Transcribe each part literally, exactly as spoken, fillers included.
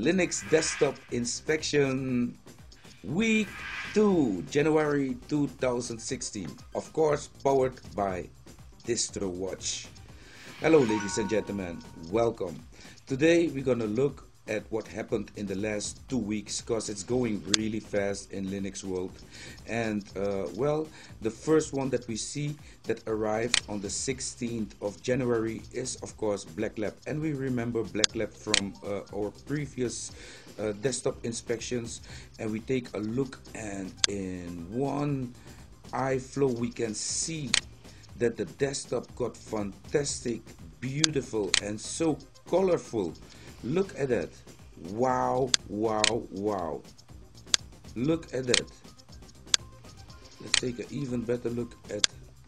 Linux desktop inspection week two, January two thousand sixteen. Of course, powered by Distro-Watch. Hello, ladies and gentlemen, welcome. Today we're gonna look at what happened in the last two weeks because it's going really fast in Linux world. And uh, well, the first one that we see that arrived on the sixteenth of January is of course Black Lab, and we remember Black Lab from uh, our previous uh, desktop inspections, and we take a look, and in one eye flow we can see that the desktop got fantastic, beautiful, and so colorful. Look at that. Wow, wow, wow. Look at that. Let's take an even better look at.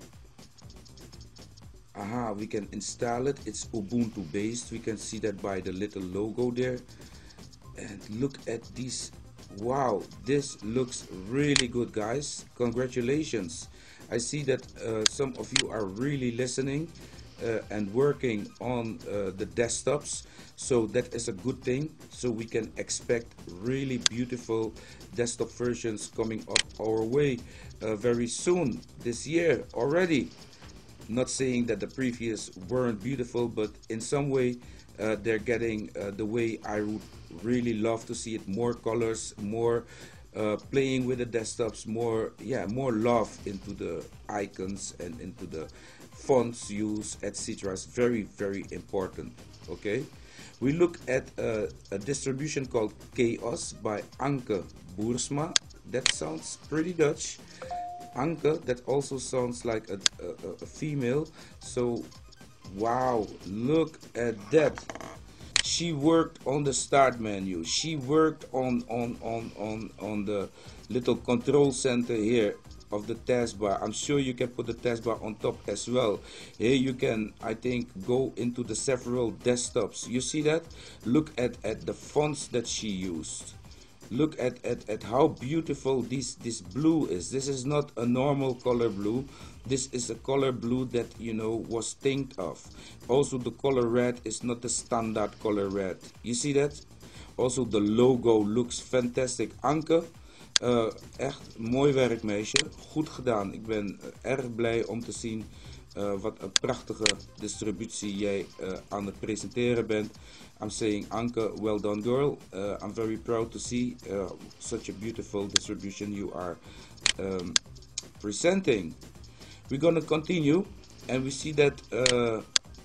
Aha, we can install it. It's Ubuntu-based. We can see that by the little logo there. And look at these. Wow, this looks really good, guys. Congratulations. I see that uh, some of you are really listening Uh, and working on uh, the desktops, so that is a good thing. So we can expect really beautiful desktop versions coming up our way uh, very soon this year already. Not saying that the previous weren't beautiful, but in some way uh, they're getting uh, the way I would really love to see it. More colors, more uh, playing with the desktops, more yeah more love into the icons and into the fonts used, et cetera. Is very very important. Okay, we look at uh, a distribution called KaOS by Anke Boersma. That sounds pretty Dutch. Anke, that also sounds like a, a, a female. So wow, look at that. She worked on the start menu. She worked on on on on on the little control center here of the taskbar. I'm sure you can put the taskbar on top as well. Here you can, I think, go into the several desktops. You see that? Look at at the fonts that she used. Look at at, at how beautiful this this blue is. This is not a normal color blue. This is a color blue that, you know, was think of. Also the color red is not the standard color red. You see that? Also the logo looks fantastic. Anke, Uh, echt mooi werk, meisje. Goed gedaan. Ik ben uh, erg blij om te zien uh, wat een prachtige distributie jij uh, aan het presenteren bent. I'm saying, Anke, well done, girl. Uh, I'm very proud to see uh, such a beautiful distribution you are um, presenting. We're gonna continue, and we see that uh,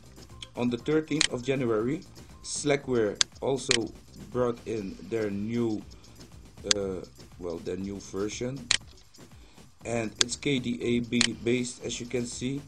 on the thirteenth of January, Slackware also brought in their new Uh, well, their new version, and it's K D A based, as you can see.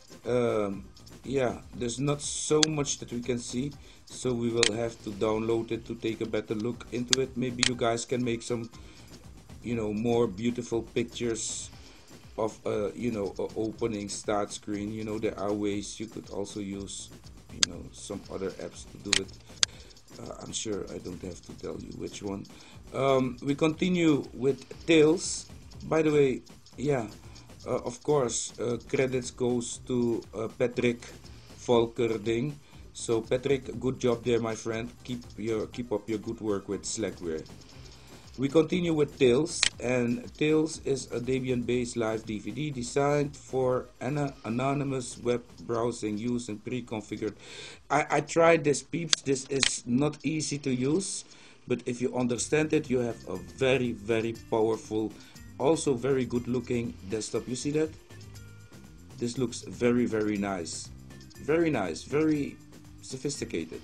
Um, yeah, there's not so much that we can see, so we will have to download it to take a better look into it. Maybe you guys can make some, you know, more beautiful pictures of uh, you know, a opening start screen. You know, there are ways you could also use, you know, some other apps to do it. Uh, I'm sure I don't have to tell you which one. Um, we continue with Tails. By the way, yeah, uh, of course, uh, credits goes to uh, Patrick Volkerding. So Patrick, good job there, my friend. Keep your keep up your good work with Slackware. We continue with Tails, and Tails is a Debian-based live D V D designed for an anonymous web browsing using pre-configured. I, I tried this, peeps. This is not easy to use, but if you understand it, you have a very, very powerful, also very good-looking desktop. You see that? This looks very, very nice. Very nice, very sophisticated.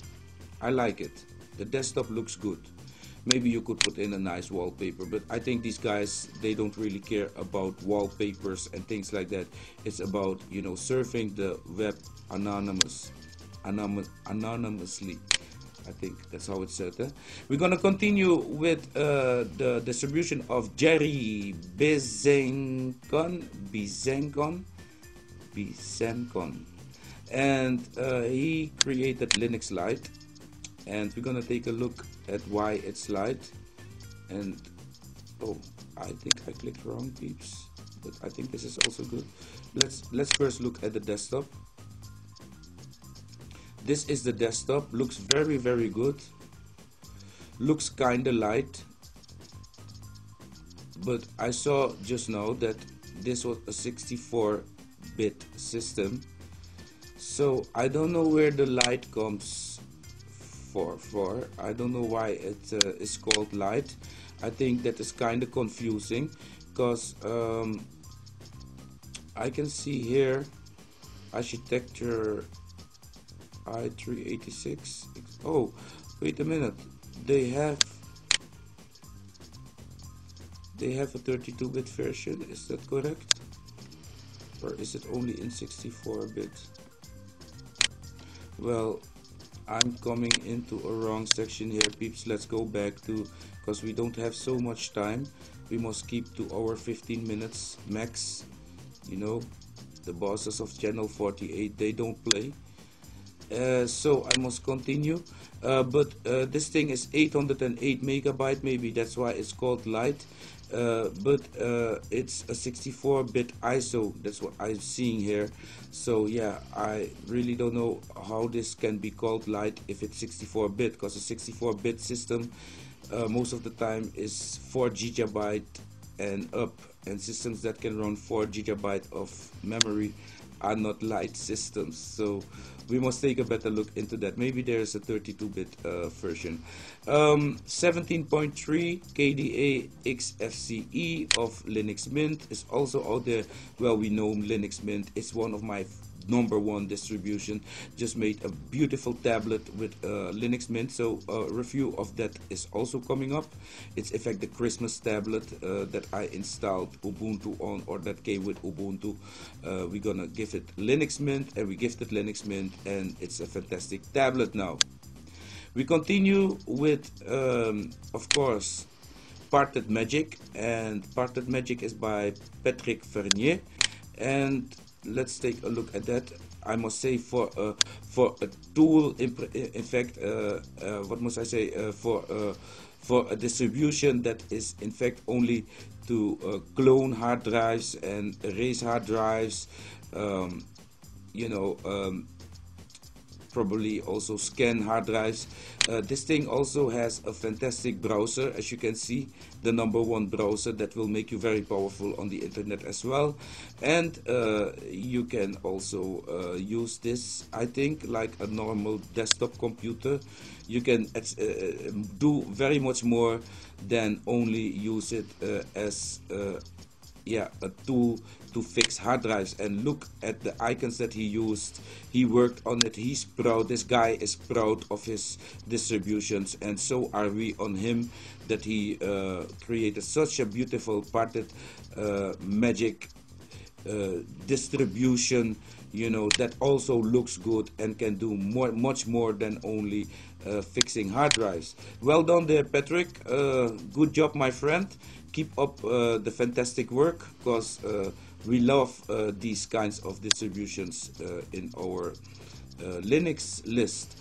I like it. The desktop looks good. Maybe you could put in a nice wallpaper, but I think these guys, they don't really care about wallpapers and things like that. It's about, you know, surfing the web anonymous, anom anonymously. I think that's how it's said. Eh? We're gonna continue with uh, the distribution of Jerry Bezenkon, Bezenkon, Bezenkon, and uh, he created Linux Lite. And we're gonna take a look at why it's light. And oh, I think I clicked wrong, peeps, but I think this is also good. Let's let's first look at the desktop. This is the desktop. Looks very very good. looks kinda light, but I saw just now that this was a sixty-four bit system, so I don't know where the light comes for for I don't know why it uh, is called light. I think that is kind of confusing, because um, I can see here architecture i three eighty-six. Oh, wait a minute, they have they have a thirty-two bit version, is that correct? Or is it only in sixty-four bit? Well, I'm coming into a wrong section here, peeps. Let's go back to, because we don't have so much time, we must keep to our fifteen minutes max. You know, the bosses of channel forty-eight, they don't play. Uh, so I must continue, uh, but uh, this thing is eight hundred eight megabyte, maybe that's why it's called light. Uh, but uh, it's a sixty-four bit I S O, that's what I'm seeing here. So yeah, I really don't know how this can be called light if it's sixty-four bit, because a sixty-four bit system uh, most of the time is four gigabyte and up, and systems that can run four gigabyte of memory are not light systems. So we must take a better look into that. Maybe there's a thirty-two bit uh, version. Um, seventeen point three K D A X F C E of Linux Mint is also out there. Well, we know Linux Mint is one of my number one distribution. Just made a beautiful tablet with uh, Linux Mint, so a review of that is also coming up. It's in fact the Christmas tablet uh, that I installed Ubuntu on, or that came with Ubuntu. Uh, we're gonna give it Linux Mint, and we gifted Linux Mint, and it's a fantastic tablet now. We continue with um, of course Parted Magic, and Parted Magic is by Patrick Vernier, and let's take a look at that. I must say, for uh, for a tool, in, in fact, uh, uh, what must I say, uh, for uh, for a distribution that is in fact only to uh, clone hard drives and erase hard drives, um, you know, um, probably also scan hard drives. Uh, this thing also has a fantastic browser, as you can see, the number one browser that will make you very powerful on the internet as well. And uh, you can also uh, use this, I think, like a normal desktop computer. You can uh, do very much more than only use it uh, as uh, yeah, a tool to fix hard drives. And look at the icons that he used. He worked on it. He's proud. This guy is proud of his distributions, and so are we on him, that he uh, created such a beautiful Parted uh, Magic uh, distribution, you know, that also looks good and can do more, much more than only uh, fixing hard drives. Well done there, Patrick. Uh, good job, my friend. Keep up uh, the fantastic work, because uh, we love uh, these kinds of distributions uh, in our uh, Linux list.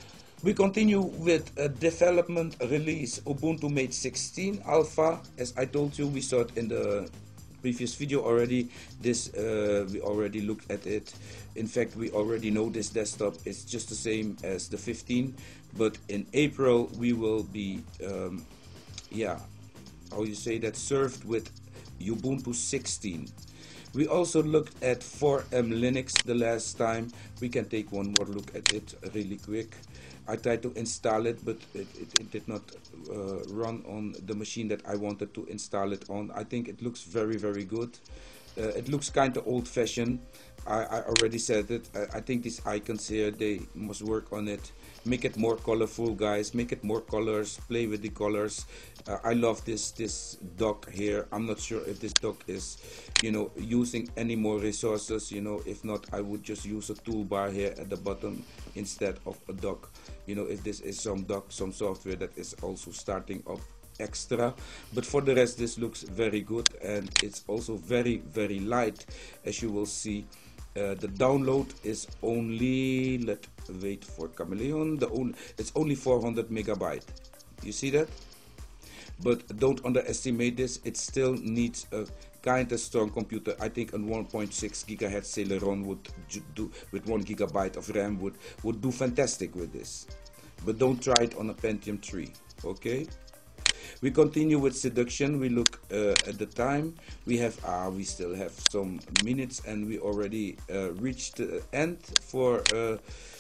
We continue with a development release, Ubuntu Mate sixteen Alpha. As I told you, we saw it in the previous video already. This uh, we already looked at it. In fact, we already know this desktop is just the same as the fifteen, but in April we will be um, yeah, how you say that, served with Ubuntu sixteen. We also looked at four M Linux the last time. We can take one more look at it really quick. I tried to install it, but it, it, it did not uh, run on the machine that I wanted to install it on. I think it looks very, very good. Uh, it looks kind of old-fashioned. I, I already said it. I, I think these icons here, they must work on it. Make it more colorful, guys. Make it more colors. Play with the colors. Uh, I love this this dock here. I'm not sure if this dock is, you know, using any more resources. You know, if not, I would just use a toolbar here at the bottom instead of a dock. You know, if this is some dock, some software that is also starting up extra. But for the rest, this looks very good, and it's also very, very light, as you will see. Uh, the download is only, let wait for Chameleon, the only it's only four hundred megabyte. You see that? But don't underestimate this. It still needs a kind of strong computer. I think a one point six gigahertz Celeron would do with one gigabyte of RAM would would do fantastic with this. but don't try it on a Pentium three. Okay, we continue with seduction. We look uh, at the time. We have ah we still have some minutes, and we already uh, reached the end for uh,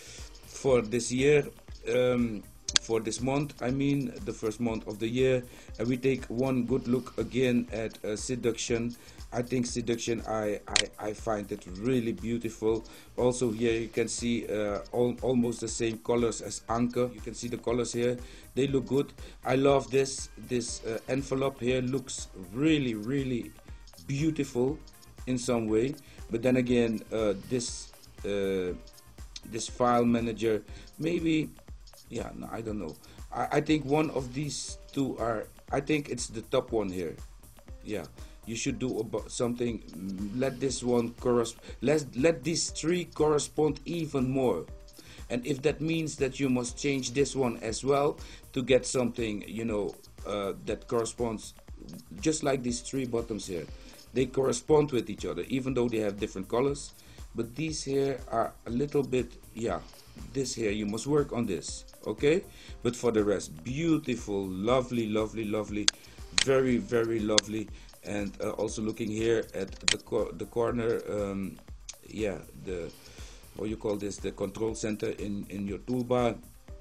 for this year, um, for this month, I mean the first month of the year. And we take one good look again at uh, seduction. I think seduction, I, I, I find it really beautiful. Also here you can see uh, all, almost the same colors as Anke. You can see the colors here, they look good. I love this, this uh, envelope here looks really, really beautiful in some way. But then again, uh, this, uh, this file manager, maybe, yeah, no, I don't know. I, I think one of these two are, I think it's the top one here. Yeah. You should do about something. Let this one correspond. Let let these three correspond even more. And if that means that you must change this one as well to get something, you know, uh, that corresponds, just like these three bottoms here, they correspond with each other, even though they have different colors. But these here are a little bit, yeah. This here you must work on this, okay? But for the rest, beautiful, lovely, lovely, lovely, very, very lovely. And uh, also looking here at the cor the corner, um, yeah, the what you call this, the control center in in your toolbar.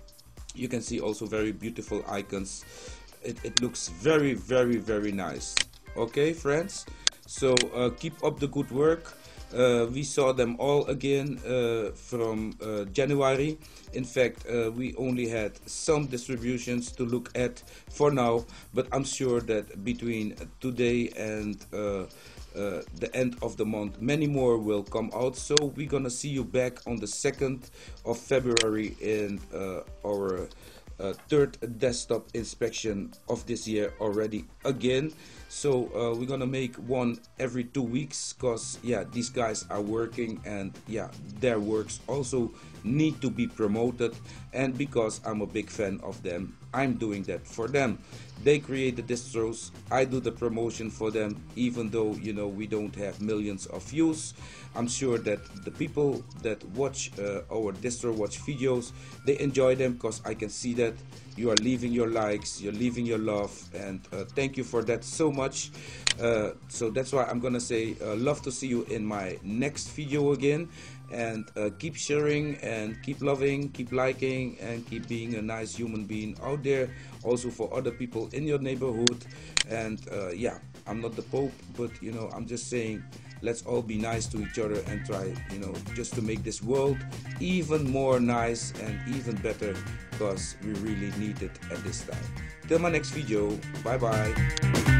You can see also very beautiful icons. It, it looks very, very, very nice. Okay, friends. So uh, keep up the good work. Uh, we saw them all again uh, from uh, January. In fact, uh, we only had some distributions to look at for now, but I'm sure that between today and uh, uh, the end of the month, many more will come out. So we're gonna see you back on the second of February in uh, our uh, third desktop inspection of this year already again. So uh, we're gonna make one every two weeks because yeah, these guys are working, and yeah, their works also need to be promoted, and because I'm a big fan of them, I'm doing that for them. They create the distros, I do the promotion for them, even though, you know, we don't have millions of views. I'm sure that the people that watch uh, our Distro-Watch videos, they enjoy them because I can see that you are leaving your likes, you're leaving your love, and uh, thank you for that so much. Uh, so that's why I'm gonna say uh, love to see you in my next video again, and uh, keep sharing and keep loving, keep liking, and keep being a nice human being out there also for other people in your neighborhood. And uh, yeah, I'm not the Pope, but you know, I'm just saying let's all be nice to each other and try, you know, just to make this world even more nice and even better, because we really need it at this time. Till my next video, bye bye.